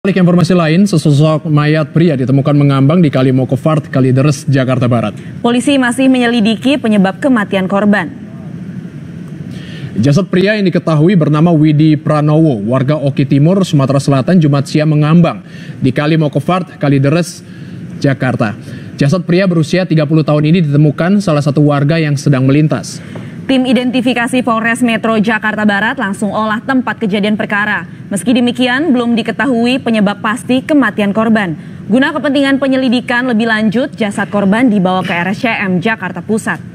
Balik informasi lain, sesosok mayat pria ditemukan mengambang di Kali Mokofart, Kalideres, Jakarta Barat. Polisi masih menyelidiki penyebab kematian korban. Jasad pria yang diketahui bernama Widi Pranowo, warga Oki Timur, Sumatera Selatan, Jumat siang mengambang di Kali Mokofart, Kalideres, Jakarta. Jasad pria berusia 30 tahun ini ditemukan salah satu warga yang sedang melintas. Tim identifikasi Polres Metro Jakarta Barat langsung olah tempat kejadian perkara. Meski demikian, belum diketahui penyebab pasti kematian korban. Guna kepentingan penyelidikan lebih lanjut, jasad korban dibawa ke RSCM Jakarta Pusat.